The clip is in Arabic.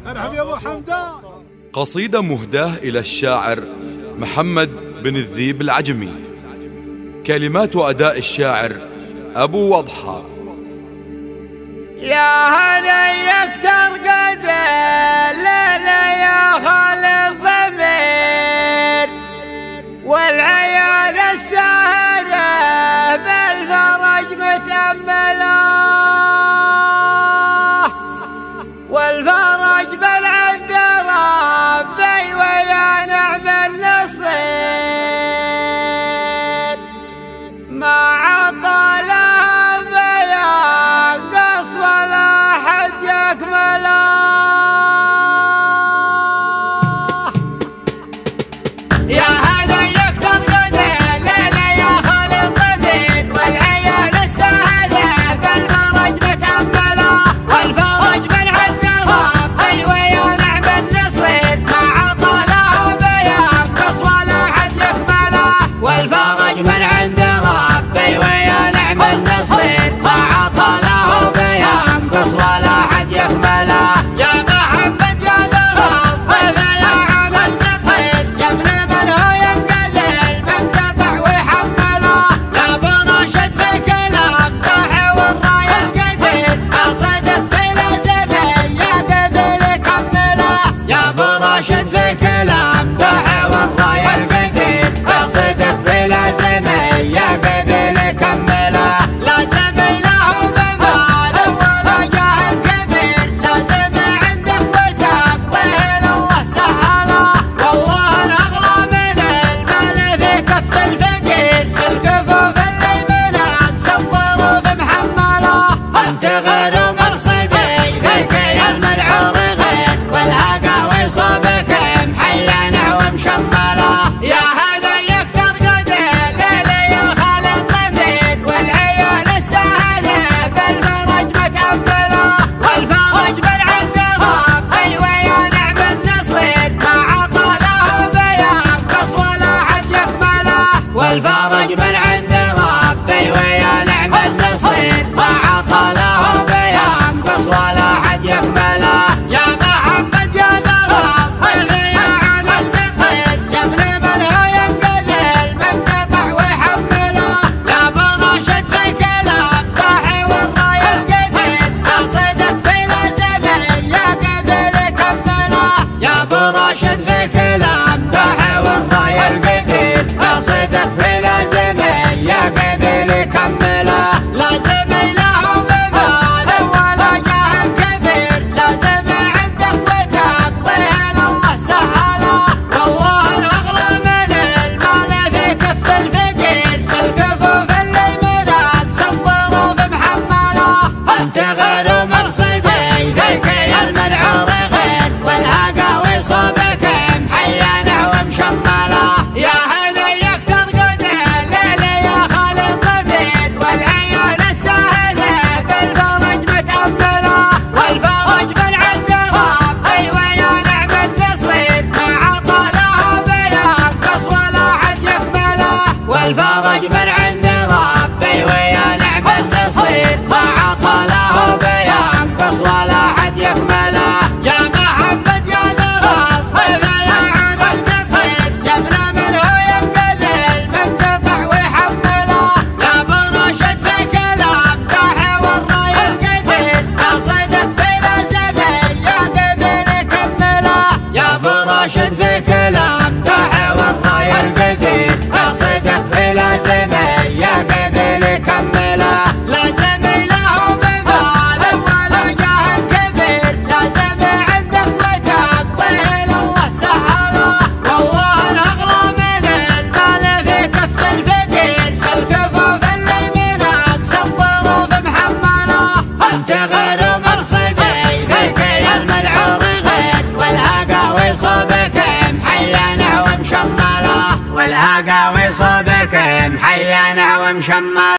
ارحب يا ابو حمدان. قصيدة مهداة إلى الشاعر محمد بن الذيب العجمي. كلمات وأداء الشاعر أبو وضحى. يا هنيك ترقد الليلة يا خالد ضمير، والعيال السهرة بالفرج متأملة، والفرج بالعند ربي ويا نعم النصير، ما عطى لها بينقص ولا حد يكمله. يا هنيك ترقد الليلة يا خالد ضمير، والعيال السهرة بالفرج متأملة، والفرج بالعند ربي ويا نعم النصير، ما عطى له بينقص ولا حد يكمله، والفرج من عند ربي ويا نعم النصير، ما عطى له بينقص ولا حد يكمله. يا محمد يا ذا الضيف يا على القطير، يا ابن من هو ينقذ المنقطع ويحمله، يا ابو راشد في كلام طاح والراي القدير، قصدك في لازمه يا قبل كمله، يا ابو راشد في كلام طاح والراي القدير، قصدك في لازمه يا قبل كمله. لازم له بمال ولا جاه كبير، لازم عندك وتقضيه الله سهله، والله الاغلى من المال في كف الفقير، الكفوف اللي من اقصى الظروف محمله، انت غير مرصدي فيك يا المنعور غير، والهقاوي صوبك محينه ومشمله. يا هنيك ترقد الليلة يا خالد ضمير، والعيال السهرة بالفرج متأملة، والفرج بالعند ربي ويا نعم النصير، ما عطى له بينقص ولا حد يكمله، والفرج من عند ربي ويا نعم النصير، ما عطى له بينقص ولا حد يكمله. يا محمد يا ذا الضيف يا على القطير، يا ابن من هو ينقذ المنقطع ويحمله، يا ابو راشد في كلام طاح والراي القدير، قصدك في لازمه يا قبل كمله، يا ابو راشد في كلام طاح والراي القدير، قصدك في لازمه يا قبل كمله. لازم له بمال ولا جاه كبير، لازم عندك وتقضيه الله سهله، والله الاغلى من المال في كف الفقير، الكفوف اللي من اقصى الظروف محمله، انت غير مرصدي فيك يا المنعور غير، والهقاوي صوبك محينه ومشمله. يا هنيك ترقد الليلة يا خالد ضمير، والعيال السهرة بالفرج متأمله، والفرج من عند ربي ويا نعم النصير، ما عطى له بينقص ولا حد يكمله، والفرج من عند ربي ويا نعم النصير، ما عطى له بينقص ولا حد يكمله. يا محمد يا ذا الضيف يا على القطير، يا ابن من هو ينقذ المنقطع ويحمله، يا ابو راشد في كلام طاح والراي القدير، قصدك في لازمه يا قبل كمله، يا ابو راشد في كلام طاح والراي القدير، قصدك في لازمه يا قبل كمله. لازم له بمال ولا جاه كبير، لازم عندك وتقضيه الله سهله، والله الاغلى من المال في كف الفقير، الكفوف اللي من اقصى الظروف محمله، انت غير مرصدي فيك يا المنعور غير، والهقاوي صوبك محينه ومشمله، والهقاوي صوبك محينه ومشمله.